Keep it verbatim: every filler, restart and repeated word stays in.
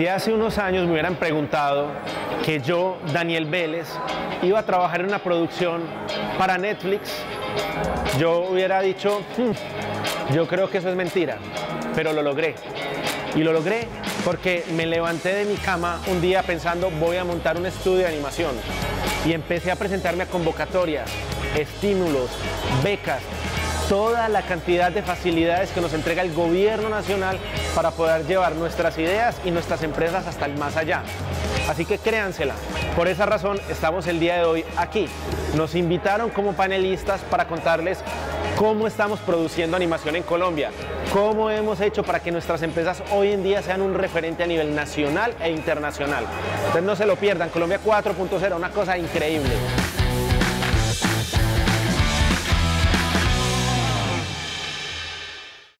Si hace unos años me hubieran preguntado que yo, Daniel Vélez, iba a trabajar en una producción para Netflix, yo hubiera dicho, hm, yo creo que eso es mentira, pero lo logré. Y lo logré porque me levanté de mi cama un día pensando, voy a montar un estudio de animación. Y empecé a presentarme a convocatorias, estímulos, becas, toda la cantidad de facilidades que nos entrega el gobierno nacional para poder llevar nuestras ideas y nuestras empresas hasta el más allá. Así que créansela. Por esa razón estamos el día de hoy aquí. Nos invitaron como panelistas para contarles cómo estamos produciendo animación en Colombia, cómo hemos hecho para que nuestras empresas hoy en día sean un referente a nivel nacional e internacional. Entonces no se lo pierdan, Colombia cuatro punto cero, una cosa increíble.